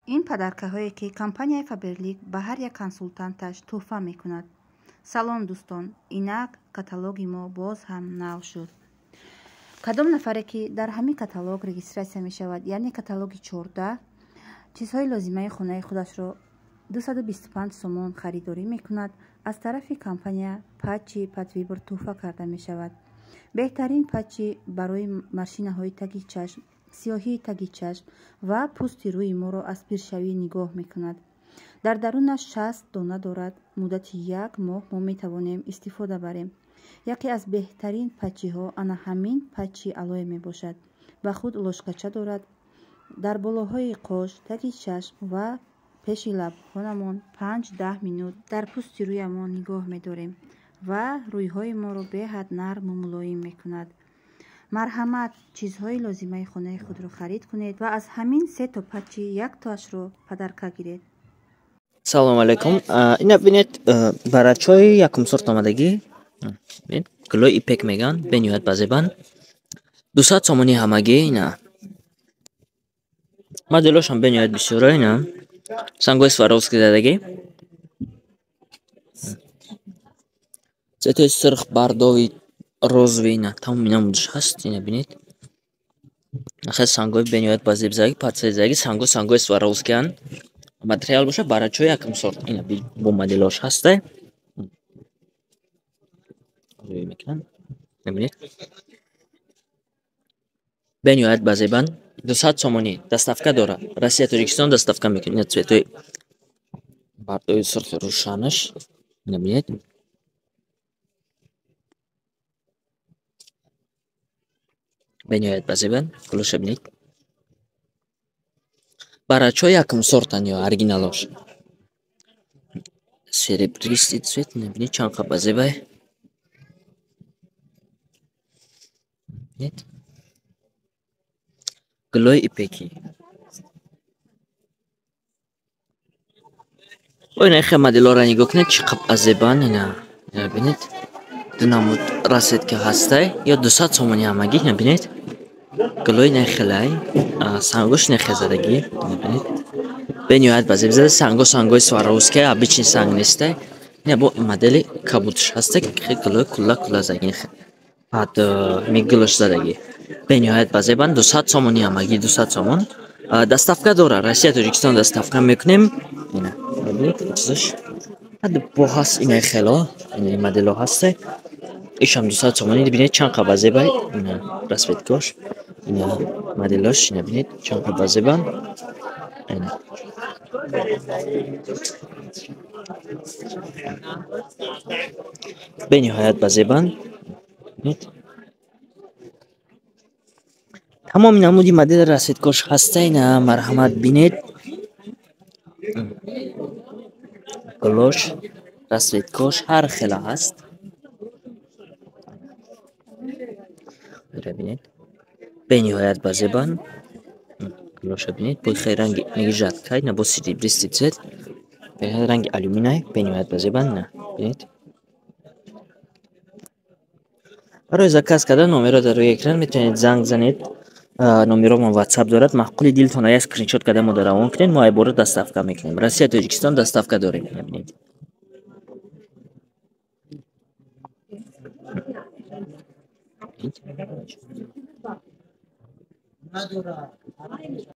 ин падаркаҳое ки компанияи Faberlic ба ҳар як консултанташ тӯҳфа мекунад. Салом дӯстон, инак каталоги мо боз ҳам нав шуд. Кадом нафаре ки дар ҳамин каталог регистрация мешавад, яъне каталоги 14, чизҳои лозимаи хонаи худашро 225 сомон харидорӣ мекунад, аз тарафи компания патчи подвибор тӯҳфа карда мешавад. беҳтарин патчи барои машинаҳои таги чашм, сиёҳии таги чашм ва пӯсти рӯи моро аз пиршавӣ нигоҳ мекунад. дар дарунаш 60 дона дорад. муддати 1 моҳ мо метавонем истифода барем. яке аз беҳтарин патчиҳо ана ҳамин патчи алоэ мебошад. ба худ лошкача дорад. дар болоҳои қош, таги чашм ва пеши лабҳоямон 5-10 минут дар пӯсти рӯямон нигоҳ медорем ва рӯйҳои моро беҳад нарму мулоим мекунад. марҳамат, чизҳои лозимаи хонаи худро харид кунед ва аз ҳамин 3 то патчи яктоашро падарка гиред. Салому алейкум. Ина бинед барачои якум сорт омадагӣ. Гулои ипек меган, бениҳоят базебан. 200 сомони ҳамагӣ ина. Моделошам бениҳоят бисёро ина. Сангои Сваровски задагӣ. Цветои сирх бардови розови ина. Тамом ина мудаш ҳаст, ина бинед. Ахе сангои бениҳоят базебзаги, партсезаги сангои Сваровскиан. Материал боша барачои якум сорт ина бо моделош ҳасте. бениҳоят базебан 200 сомонӣ доставка дора. Россия Тоҷикистон доставка мекунад. Цветои бардови сирхи рӯшанаш ина бинед. бениҳоят базебан кулоша бинед. барачои якум сортан ё оригиналош. Серебристый цвет ина бинед чанқа базебай. Нет. Гулои ипеки. Ой, нахе моделора нигоҳ кунед, чӣ қаб азебан ина. Ина бинед. Ду намуд расетка ҳастай ё 200 сомони ҳамагӣ ина бинед. Гулои нахелай, сангош нахезадагӣ ина бинед. бениҳоят базебзада сангои Сваровски, обычный санг нестай. Ина бо модели кабудш ҳастай, ки гулои кулла загин. Баъд мигулош задагӣ. бениҳоят базебан 200 сомони ҳамагӣ 200 сомон. Доставка дора. Россия Тоҷикистон доставка мекунем. Ина бинед чизаш. Ад бо ҳаст ина хело, ина модело ҳастай. Ишам 200 сомонӣ бинед чанқа базебай. Ина расветкош. Ина моделош ина бинед чанқа базебан. Ина. бениҳоят базебан. Бинед. Тамоми намуди модели расветкош ҳастай ина марҳамат бинед. Гулош, расветкош ҳар хела ҳаст. Бинед. бениҳоят базебан. Гулоша бинед, бо ранги мегижатка ина бо серебристый цвет. ранги алюминай, бениҳоят базебан ина бинед. барои заказ кардан номеро дар рӯи экран метавонед занг занед. номеромон WhatsApp дорад. маъқули дилтон ая скриншот карда мода равон кунед. мо айбора доставка мекунем. Россия Тоҷикистон доставка дорем. Бинед.